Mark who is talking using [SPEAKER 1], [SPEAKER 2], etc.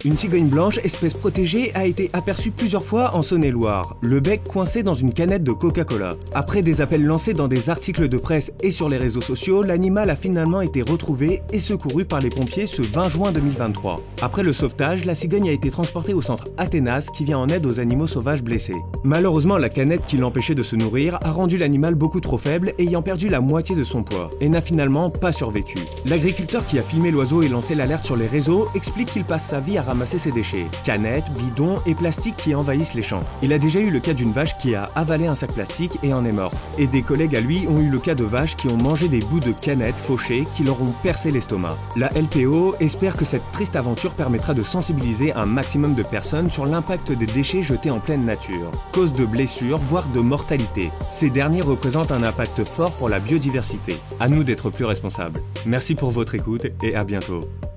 [SPEAKER 1] Une cigogne blanche, espèce protégée, a été aperçue plusieurs fois en Saône-et-Loire, le bec coincé dans une canette de Coca-Cola. Après des appels lancés dans des articles de presse et sur les réseaux sociaux, l'animal a finalement été retrouvé et secouru par les pompiers ce 20 juin 2023. Après le sauvetage, la cigogne a été transportée au centre Athénas qui vient en aide aux animaux sauvages blessés. Malheureusement, la canette qui l'empêchait de se nourrir a rendu l'animal beaucoup trop faible, ayant perdu la moitié de son poids, et n'a finalement pas survécu. L'agriculteur qui a filmé l'oiseau et lancé l'alerte sur les réseaux explique qu'il passe sa vie à ramasser ses déchets, canettes, bidons et plastiques qui envahissent les champs. Il a déjà eu le cas d'une vache qui a avalé un sac plastique et en est morte. Et des collègues à lui ont eu le cas de vaches qui ont mangé des bouts de canettes fauchées qui leur ont percé l'estomac. La LPO espère que cette triste aventure permettra de sensibiliser un maximum de personnes sur l'impact des déchets jetés en pleine nature, cause de blessures, voire de mortalité. Ces derniers représentent un impact fort pour la biodiversité. À nous d'être plus responsables. Merci pour votre écoute et à bientôt.